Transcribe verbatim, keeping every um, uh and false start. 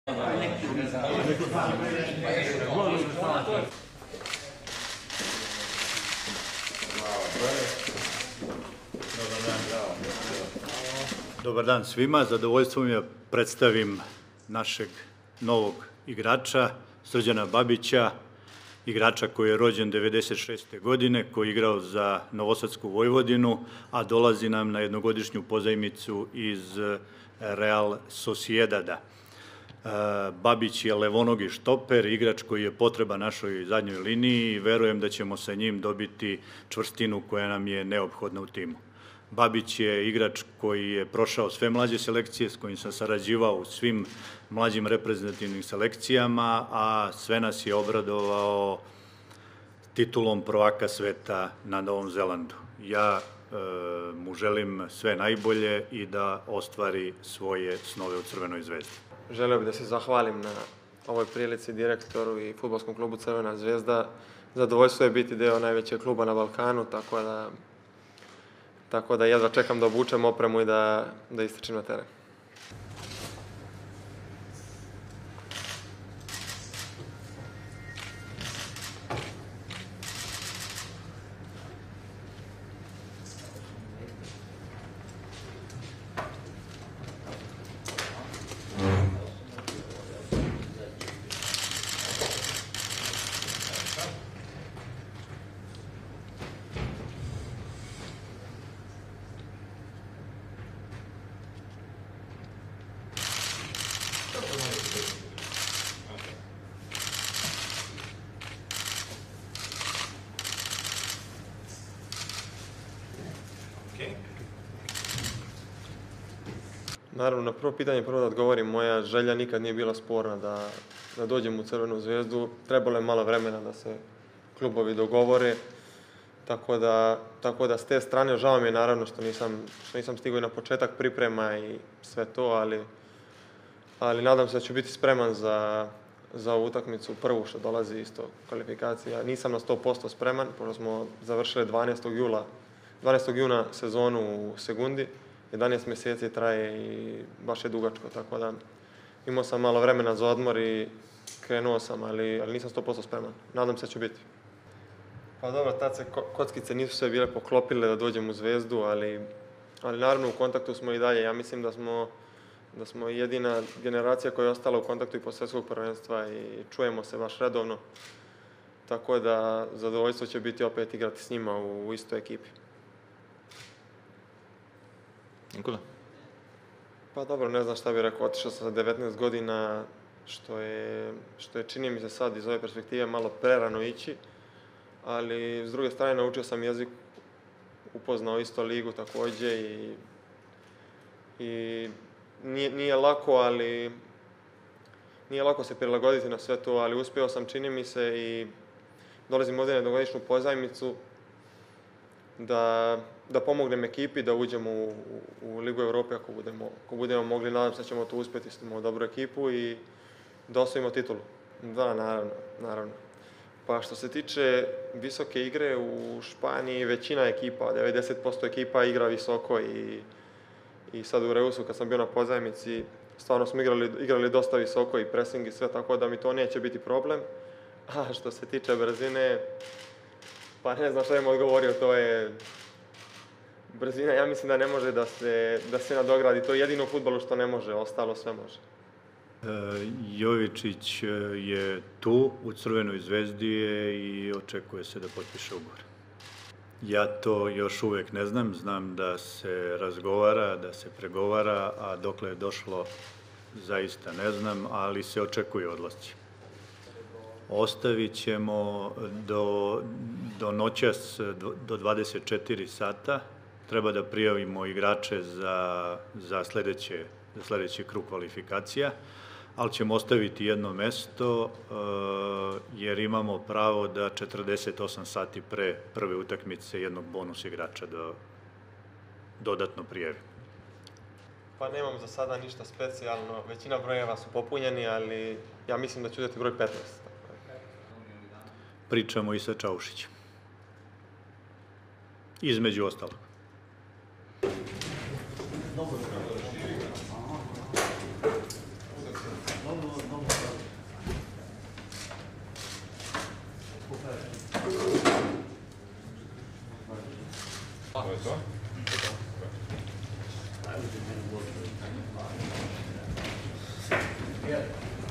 Dobar dan svima, zadovoljstvo mi je predstavim našeg novog igrača, Srđana Babića, igrača koji je rođen devedeset šeste. godine, koji je igrao za Novosadsku Vojvodinu, a dolazi nam na jednogodišnju pozajmicu iz Real Sociedada. Babić je levonogi štoper, igrač koji je potreban našoj zadnjoj liniji i verujem da ćemo sa njim dobiti čvrstinu koja nam je neophodna u timu. Babić je igrač koji je prošao sve mlađe selekcije, s kojim sam sarađivao u svim mlađim reprezentativnim selekcijama, a sve nas je obradovao titulom prvaka sveta na Novom Zelandu. Ja e, mu želim sve najbolje i da ostvari svoje snove u Crvenoj zvezdi. Želeo bih da se zahvalim na ovoj prilici direktoru i fudbalskom klubu Crvena zvezda. Zadovoljstvo je biti deo najvećeg kluba na Balkanu, tako da, tako da jedva čekam da obučem opremu i da, da istrčim na teren. Naravno, na prvo pitanje prvo da odgovorim, moja želja nikad nije bila sporna da, da dođem u Crvenu zvezdu. Trebalo je malo vremena da se klubovi dogovore, tako da, tako da s te strane žao mi je naravno što nisam, što nisam stigao i na početak priprema i sve to, ali, ali nadam se da ću biti spreman za, za ovu utakmicu prvu što dolazi isto kvalifikacija. Nisam na sto posto spreman, pošto smo završili dvanaestog juna sezonu u Segundi. jedanaest mjeseci traje i baš je dugačko, tako da imao sam malo vremena za odmor i krenuo sam, ali, ali nisam sto posto spreman. Nadam se da ću biti. Pa dobro, tad se kockice nisu sve bile poklopile da dođem u Zvezdu, ali, ali naravno u kontaktu smo i dalje. Ja mislim da smo, da smo jedina generacija koja je ostala u kontaktu i posle svjetskog prvenstva i čujemo se baš redovno. Tako da zadovoljstvo će biti opet igrati s njima u, u istoj ekipi. Nikola? Pa dobro, ne znam šta bih rekao, otišao sam sa devetnaest godina, što je, što je čini mi se sad iz ove perspektive malo prerano ići, ali s druge strane naučio sam jezik, upoznao isto ligu takođe i, i nije, nije lako, ali nije lako se prilagoditi na sve to, ali uspeo sam, čini mi se, i dolazim ovdje na jednogodišnju pozajmicu da, da pomognem ekipi da uđemo u, u, u Ligu Evrope ako budemo, ako budemo mogli. Nadam se da ćemo to uspjeti, imamo dobru ekipu i da osvojimo titulu. Da, naravno, naravno. Pa što se tiče visoke igre u Španiji, većina ekipa, devedeset posto ekipa igra visoko i, i sad u Reusu kad sam bio na pozajmici, stvarno smo igrali, igrali dosta visoko i pressing i sve, tako da mi to neće biti problem. A što se tiče brzine, pa ne znam što bih odgovorio, to je brzina, ja mislim da ne može da se, da se nadogradi, to je jedino u fudbalu što ne može, ostalo sve može. E, Jovičić je tu, u Crvenoj zvezdi je i očekuje se da potpiše ugovor. Ja to još uvek ne znam, znam da se razgovara, da se pregovara, a dokle je došlo zaista ne znam, ali se očekuje odlasci. Ostavit ćemo do, do noćas, do dvadeset četiri sata. Treba da prijavimo igrače za, za, sledeće, za sledeći krug kvalifikacija, ali ćemo ostaviti jedno mesto jer imamo pravo da četrdeset osam sati pre prve utakmice jednog bonus igrača da dodatno prijavimo. Pa nemam za sada ništa specijalno, većina brojeva su popunjeni, ali ja mislim da ću uzeti broj petnaest. Pričamo i sa Čaušićem. Između ostalog. Dobro. To je to? Yeah.